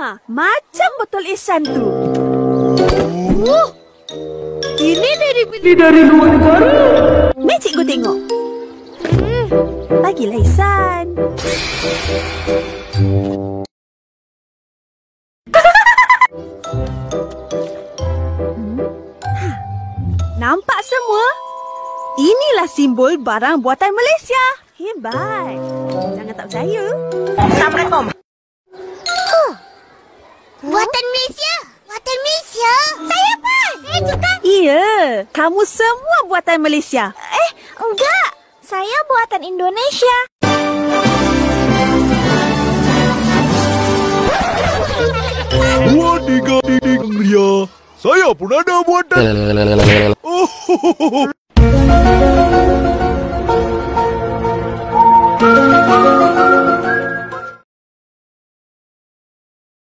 macam botol Ihsan tu. Ini dari luar negara. Ni cikgu tengok. Bagilah Ihsan. Nampak semua? Inilah simbol barang buatan Malaysia. Hebat. Jangan tak percaya. Assalamualaikum. Buatan Malaysia? Buatan Malaysia? Saya pun. Saya juga. Iya, kamu semua buatan Malaysia. Enggak. Saya buatan Indonesia. Dua, tiga, Ria. Saya pun ada buatan.